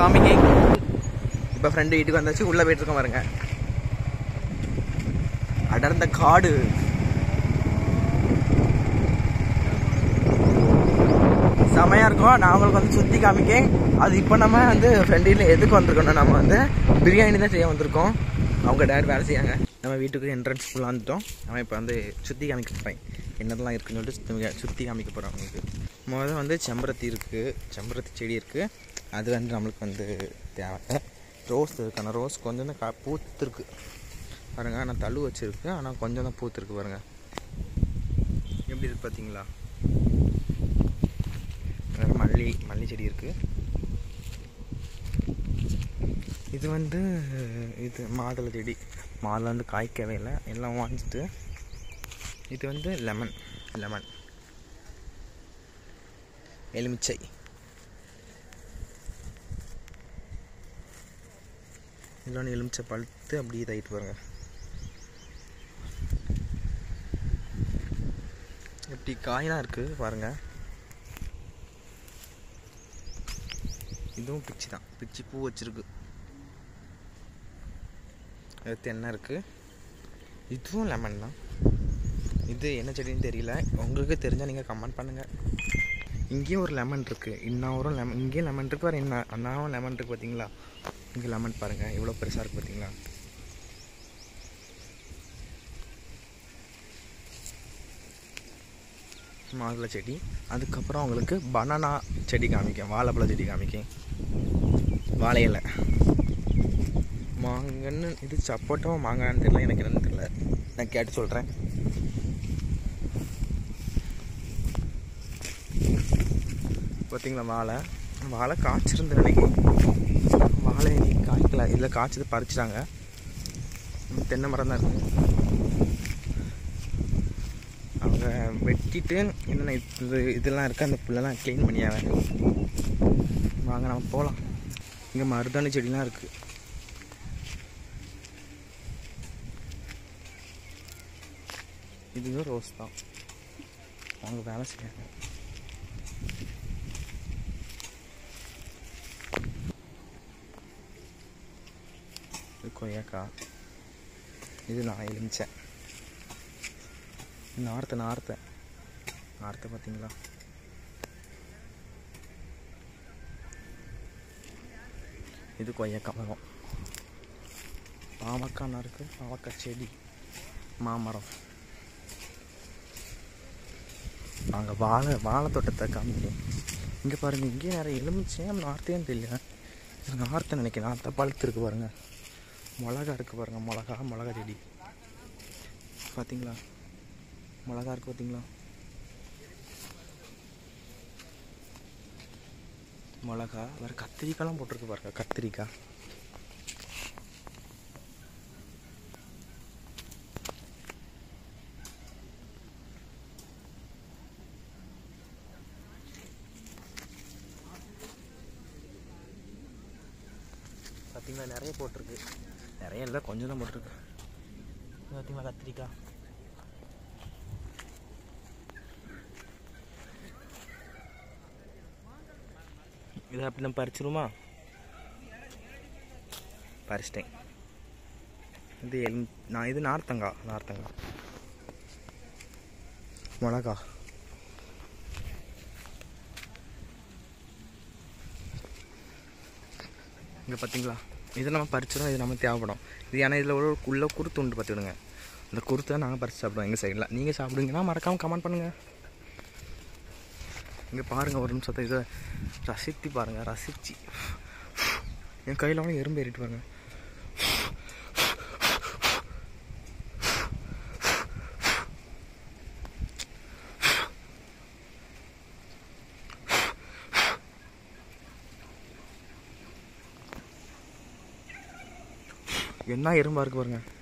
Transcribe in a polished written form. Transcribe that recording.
காமிங்க. இப்போ ஃப்ரெண்டு வீட்டுக்கு வந்தாச்சு, உள்ளே போயிட்டுருக்கோம் பாருங்க. அடர்ந்த காடு. செமையாக இருக்கும். நான் உங்களுக்கு வந்து சுற்றி காமிக்கேன். அது இப்போ நம்ம வந்து ஃப்ரெண்டில் எதுக்கு வந்திருக்கோம்னா, நம்ம வந்து பிரியாணி தான் செய்ய வந்திருக்கோம். அவங்க டேட் வேலை செய்யாங்க. நம்ம வீட்டுக்கு என்ட்ரன்ஸ் ஃபுல்லாக வந்துட்டோம். நம்ம இப்போ வந்து சுற்றி காமிக்க போகிறேன், என்னதெல்லாம் இருக்குன்னு சொல்லிட்டு சுற்றி காமிக்க போகிறோம். அவங்களுக்கு முதல்ல வந்து செம்பருத்தி இருக்குது, செம்பருத்தி செடி இருக்குது. அது வந்து நம்மளுக்கு வந்து தேவை. ரோஸ் இருக்கு, ஆனால் ரோஸ் கொஞ்சம் தான் பூத்துருக்கு பாருங்க. ஆனால் தள்ளு வச்சுருக்கு, ஆனால் கொஞ்சம் தான் பூத்துருக்கு பாருங்க. எப்படி இருக்கு பார்த்தீங்களா? மல்லி செடி இருக்குது. இது வந்து மாதுளை செடி. மாதுளை வந்து காய்க்கவே இல்லை, எல்லாம் வாங்கிட்டு. இது வந்து லெமன் எலுமிச்சை. இதெல்லாம் எலுமிச்சை பழுத்து அப்படியே இதாகிட்டு பாருங்க. எப்படி காயெலாம் இருக்குது பாருங்கள். இதுவும் பிச்சி தான், பிச்சி பூ வச்சுருக்கு. அடுத்து என்ன இருக்குது? இதுவும் லெமன் தான். இது என்ன செடின்னு தெரியல, உங்களுக்கு தெரிஞ்சால் நீங்கள் கமெண்ட் பண்ணுங்கள். இங்கேயும் ஒரு லெமன் இருக்குது, இன்னொரு லெமன். இங்கேயும் லெமன் இருக்குது, வேறு அண்ணாவும் லெமன் இருக்குது பார்த்தீங்களா? இங்கே லெமன் பாருங்கள் எவ்வளோ பெருசாக இருக்குது பார்த்தீங்களா? மாதுளை செடி. அதுக்கப்புறம் உங்களுக்கு பனானா செடி காமிக்கேன், வாழைப்பழ செடி காமிக்கேன். வாழை இலை, மாங்கன்னு. இது சப்போட்டோ மாங்கான்னு தெரியல, எனக்கு என்னன்னு தெரியல, நான் கேட்டு சொல்கிறேன். பார்த்தீங்களா வாழை காய்ச்சிருந்து நினைக்கிறேன். வாழை காய்க்கல, இதில் காய்ச்சது பறிச்சிட்டாங்க. தென்னை மரம் தான் இருக்குது. அவங்க வெட்டிட்டு என்னென்ன இதெல்லாம் இருக்குது, அந்த புல்லெல்லாம் க்ளீன் பண்ணியாங்க. வாங்க நம்ம போகலாம். இங்கே மருதாணி செடிலாம் இருக்குது. இதுவும் ரோஸ் தான், அவங்க வேலை செய்யாங்க. இது கொய்யாக்காய். இது நான் எலுமிச்சேன். நார்த்தை பார்த்தீங்களா? இது கொய்யாக்காய் மரம். பாவக்காய் இருக்குது, பாவக்காய் செடி, மாமரம். நாங்கள் வாழை தோட்டத்தை காமிக்கிறேன். இங்கே பாருங்கள், இங்கேயும் நிறைய எலுமிச்சையும் நார்த்தையும் தெரியல. நார்த்தை நினைக்கிறேன். நார்த்தை பழுத்து இருக்குது பாருங்கள். மிளகா இருக்குது பாருங்கள், மிளகா செடி பார்த்தீங்களா? மிளகா இருக்குது பார்த்தீங்களா? மிளகா. வேறு கத்திரிக்காய்லாம் போட்டிருக்கு பாருங்க, கத்திரிக்காய். பார்த்தீங்களா? நிறைய போட்டிருக்கு. நிறைய இல்லை, கொஞ்சம் தான் போட்டிருக்கு. பார்த்தீங்களா? கத்திரிக்காய். இதை அப்படி நம்ம பறிச்சிருமா? பறிச்சிட்டேன். இது நார்த்தங்காய். மிளகா. இங்கே பார்த்தீங்களா? இதை நம்ம பறிச்சிடும், இது நம்ம தேவைப்படும். இது ஏன்னா இதில் உள்ள குருத்து உண்டு பார்த்துக்கிடுங்க. அந்த குருத்தை நாங்கள் பறித்து சாப்பிடுவோம் எங்கள் சைடில். நீங்கள் சாப்பிடுங்கன்னா மறக்காமல் கமெண்ட் பண்ணுங்கள். இங்கே பாருங்கள், ஒரு நிமிஷத்தை இதை ரசித்து பாருங்கள். ரசித்து என் கையில் அவனே எறும்பு ஏறிட்டு பாருங்கள். என்ன எறும்பா இருக்கு பாருங்கள்.